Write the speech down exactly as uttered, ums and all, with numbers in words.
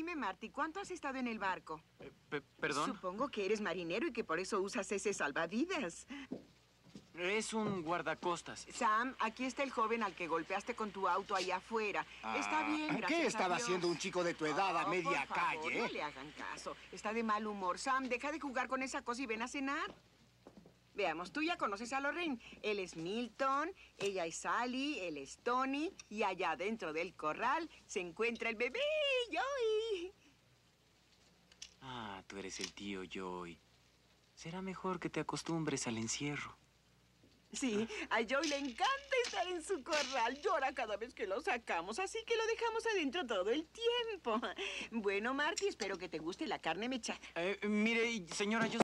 Dime, Marty, ¿cuánto has estado en el barco? Eh, pe- ¿Perdón? Supongo que eres marinero y que por eso usas ese salvavidas. Es un guardacostas. Sam, aquí está el joven al que golpeaste con tu auto allá afuera. Está bien, Ah, gracias ¿Qué a estaba Dios. haciendo un chico de tu edad a Oh, media por favor, calle? no le hagan caso. Está de mal humor. Sam, deja de jugar con esa cosa y ven a cenar. Veamos, tú ya conoces a Lorraine. Él es Milton, ella es Sally, él es Tony. Y allá dentro del corral se encuentra el bebé, Joey. Ah, tú eres el tío Joey. Será mejor que te acostumbres al encierro. Sí, a Joey le encanta estar en su corral. Llora cada vez que lo sacamos, así que lo dejamos adentro todo el tiempo. Bueno, Marty, espero que te guste la carne mechada. Eh, mire, señora, yo...